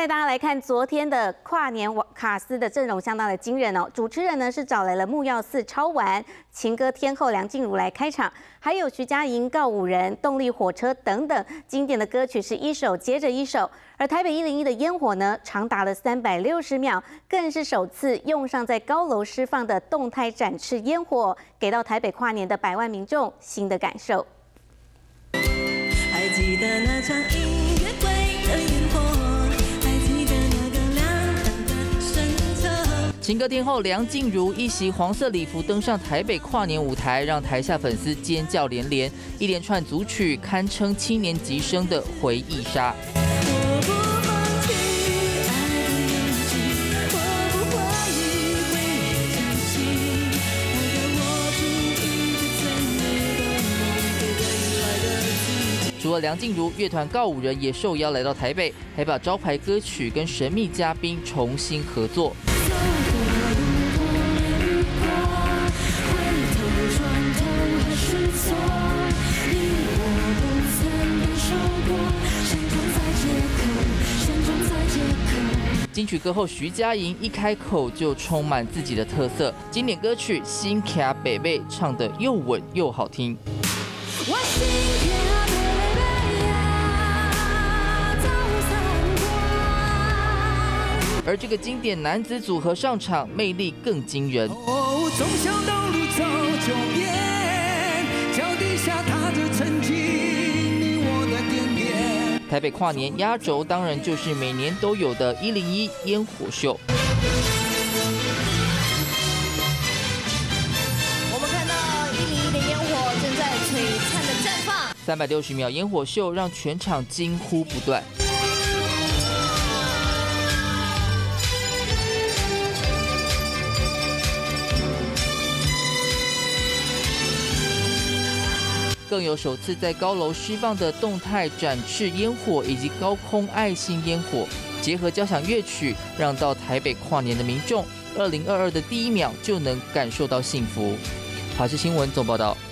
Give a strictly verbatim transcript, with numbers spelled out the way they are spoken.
带大家来看昨天的跨年卡司的阵容相当的惊人哦。主持人呢是找来了木曜四超玩、情歌天后梁静茹来开场，还有徐佳莹、告五人、动力火车等等经典的歌曲是一首接着一首。而台北一零一的烟火呢，长达了三百六十秒，更是首次用上在高楼释放的动态展翅烟火，给到台北跨年的百万民众新的感受。 还记得那场音乐会的烟火，还记得那个亮灯的神车。 情歌天后梁静茹一袭黄色礼服登上台北跨年舞台，让台下粉丝尖叫连连，一连串组曲堪称七年级生的回忆杀。 除了梁静茹，乐团告五人也受邀来到台北，还把招牌歌曲跟神秘嘉宾重新合作。金曲歌后徐佳莹一开口就充满自己的特色，经典歌曲《新卡北贝》唱得又稳又好听。我心而这个经典男子组合上场，魅力更惊人。 哦，忠孝东路走九遍，脚底下踏着曾经你我的点点。 台北跨年压轴当然就是每年都有的一零一烟火秀。 我们看到一零一的烟火正在璀璨的绽放， 三百六十秒烟火秀让全场惊呼不断。 更有首次在高楼释放的动态展翅烟火，以及高空爱心烟火，结合交响乐曲，让到台北跨年的民众，二零二二的第一秒就能感受到幸福。华视新闻总报道。